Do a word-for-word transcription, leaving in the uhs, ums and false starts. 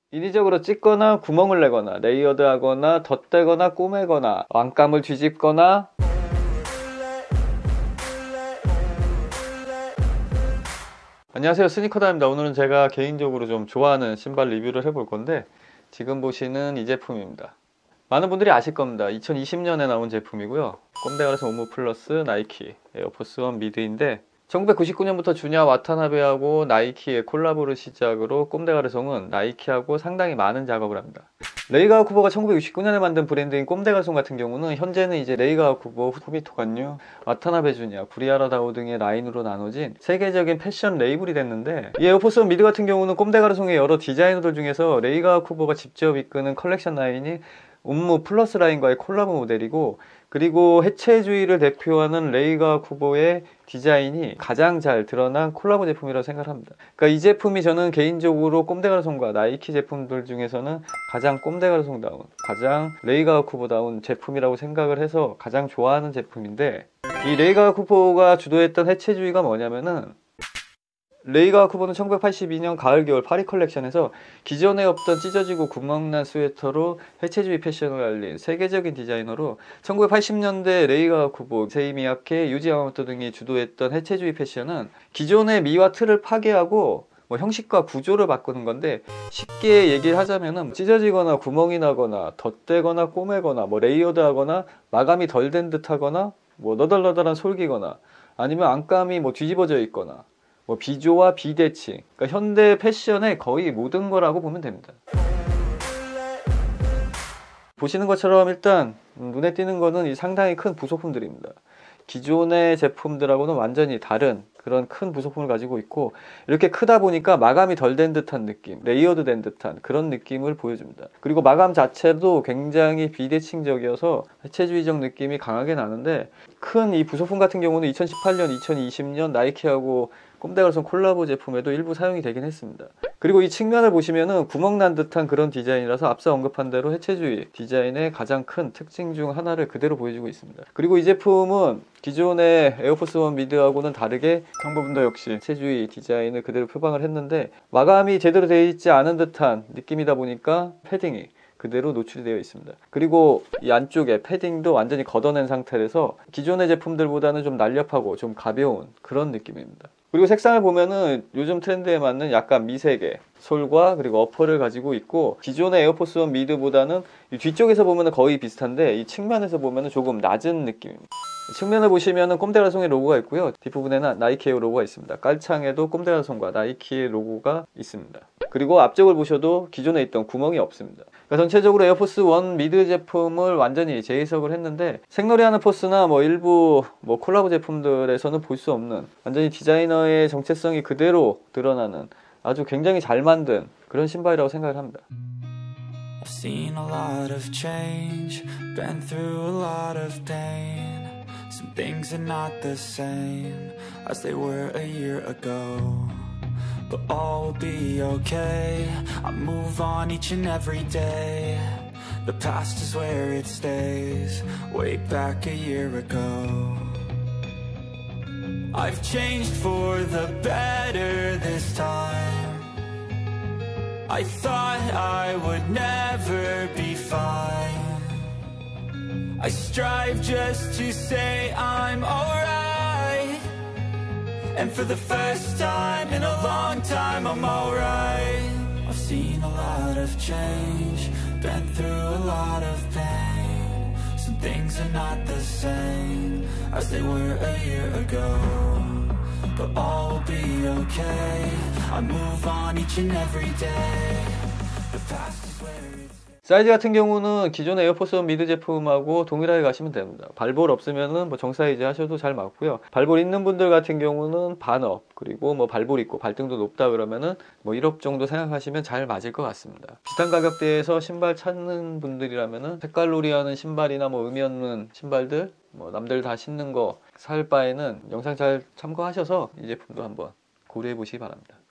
인위적으로 찢거나 구멍을 내거나 레이어드하거나 덧대거나 꼬매거나 왕감을 뒤집거나 안녕하세요, 스니커다입니다. 오늘은 제가 개인적으로 좀 좋아하는 신발 리뷰를 해볼 건데 지금 보시는 이 제품입니다. 많은 분들이 아실 겁니다. 이천이십 년에 나온 제품이고요. 꼼데가르송 오므 플러스 나이키 에어포스 원 미드인데 천구백구십구 년부터 주냐 와타나베하고 나이키의 콜라보를 시작으로 꼼데가르송은 나이키하고 상당히 많은 작업을 합니다. 레이가와쿠보가 천구백육십구 년에 만든 브랜드인 꼼데가르송 같은 경우는 현재는 이제 레이가와쿠보, 후미토 간유, 와타나베 주냐, 구리하라 다오 등의 라인으로 나눠진 세계적인 패션 레이블이 됐는데, 이 에어포스 원 미드 같은 경우는 꼼데가르송의 여러 디자이너들 중에서 레이가와쿠보가 직접 이끄는 컬렉션 라인이 오므 플러스 라인과의 콜라보 모델이고, 그리고 해체주의를 대표하는 레이가와쿠보의 디자인이 가장 잘 드러난 콜라보 제품이라고 생각합니다. 그러니까 이 제품이 저는 개인적으로 꼼데가르송과 나이키 제품들 중에서는 가장 꼼데가르송다운, 가장 레이가와쿠보다운 제품이라고 생각을 해서 가장 좋아하는 제품인데, 이 레이가와쿠보가 주도했던 해체주의가 뭐냐면은, 레이가와쿠보는 천구백팔십이 년 가을 겨울 파리 컬렉션에서 기존에 없던 찢어지고 구멍난 스웨터로 해체주의 패션을 알린 세계적인 디자이너로, 천구백팔십 년대 레이가와쿠보, 세이 미야케, 유지 야마모토 등이 주도했던 해체주의 패션은 기존의 미와 틀을 파괴하고 뭐 형식과 구조를 바꾸는 건데, 쉽게 얘기를 하자면은 찢어지거나 구멍이 나거나 덧대거나 꼬매거나 뭐 레이어드하거나 마감이 덜 된 듯하거나 뭐 너덜너덜한 솔기거나 아니면 안감이 뭐 뒤집어져 있거나 뭐 비조와 비대칭, 그러니까 현대 패션의 거의 모든 거라고 보면 됩니다. 보시는 것처럼 일단 눈에 띄는 거는 이 상당히 큰 부속품들입니다. 기존의 제품들하고는 완전히 다른 그런 큰 부속품을 가지고 있고, 이렇게 크다 보니까 마감이 덜 된 듯한 느낌, 레이어드 된 듯한 그런 느낌을 보여줍니다. 그리고 마감 자체도 굉장히 비대칭적이어서 해체주의적 느낌이 강하게 나는데, 큰 이 부속품 같은 경우는 이천십팔 년, 이천이십 년 나이키하고 꼼데가르송 콜라보 제품에도 일부 사용이 되긴 했습니다. 그리고 이 측면을 보시면은 구멍 난 듯한 그런 디자인이라서 앞서 언급한 대로 해체주의 디자인의 가장 큰 특징 중 하나를 그대로 보여주고 있습니다. 그리고 이 제품은 기존의 에어포스 원 미드하고는 다르게 상부분도 역시 해체주의 디자인을 그대로 표방을 했는데, 마감이 제대로 되어 있지 않은 듯한 느낌이다 보니까 패딩이 그대로 노출이 되어 있습니다. 그리고 이 안쪽에 패딩도 완전히 걷어낸 상태라서 기존의 제품들보다는 좀 날렵하고 좀 가벼운 그런 느낌입니다. 그리고 색상을 보면은 요즘 트렌드에 맞는 약간 미색의 솔과 그리고 어퍼를 가지고 있고, 기존의 에어포스 원 미드보다는 이 뒤쪽에서 보면은 거의 비슷한데 이 측면에서 보면은 조금 낮은 느낌입니다. 측면을 보시면은 꼼데가르송의 로고가 있고요, 뒷부분에는 나이키의 로고가 있습니다. 깔창에도 꼼데가르송과 나이키의 로고가 있습니다. 그리고 앞쪽을 보셔도 기존에 있던 구멍이 없습니다. 그러니까 전체적으로 에어포스 원 미드 제품을 완전히 재해석을 했는데, 생놀이하는 포스나 뭐 일부 뭐 콜라보 제품들에서는 볼 수 없는 완전히 디자이너의 정체성이 그대로 드러나는 아주 굉장히 잘 만든 그런 신발이라고 생각을 합니다. I've seen a lot of change, been through a lot of pain. Some things are not the same as they were a year ago. But all will be okay, I move on each and every day. The past is where it stays, way back a year ago. I've changed for the better this time. I thought I would never be fine. I strive just to say I'm alright. And for the first time in a long time I'm alright. I've seen a lot of change, been through a lot of pain. Some things are not the same as they were a year ago. But all will be okay, I move on each and every day. The past is where it's... 사이즈 같은 경우는 기존의 에어포스 원 미드 제품하고 동일하게 가시면 됩니다. 발볼 없으면은 뭐 정사이즈 하셔도 잘 맞고요. 발볼 있는 분들 같은 경우는 반업, 그리고 뭐 발볼 있고 발등도 높다 그러면은 뭐 일업 정도 생각하시면 잘 맞을 것 같습니다. 비슷한 가격대에서 신발 찾는 분들이라면은 색깔놀이하는 신발이나 뭐 의미 없는 신발들, 뭐 남들 다 신는 거 살 바에는 영상 잘 참고하셔서 이 제품도 한번 고려해 보시기 바랍니다.